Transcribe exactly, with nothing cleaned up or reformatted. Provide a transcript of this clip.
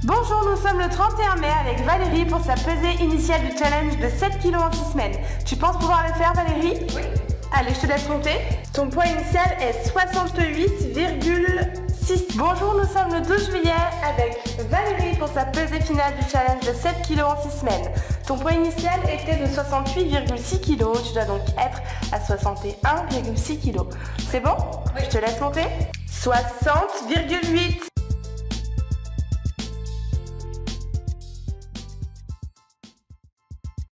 Bonjour, nous sommes le trente et un mai avec Valérie pour sa pesée initiale du challenge de sept kilos en six semaines. Tu penses pouvoir le faire, Valérie? Oui. Allez, je te laisse monter. Ton poids initial est soixante-huit virgule six. Bonjour, nous sommes le douze juillet avec Valérie pour sa pesée finale du challenge de sept kilos en six semaines. Ton poids initial était de soixante-huit virgule six kilos. Tu dois donc être à soixante et un virgule six kilos. C'est bon? Oui. Je te laisse monter. soixante virgule huit.